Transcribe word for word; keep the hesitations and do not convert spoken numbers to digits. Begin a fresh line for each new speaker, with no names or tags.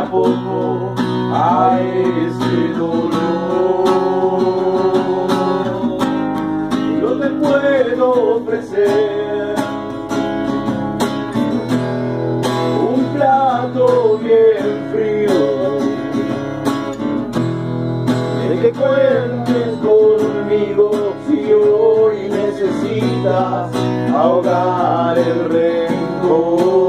poco a este dolor. Yo te puedo ofrecer un plato bien frío, de que cuentes conmigo si hoy necesitas ahogar el rencor.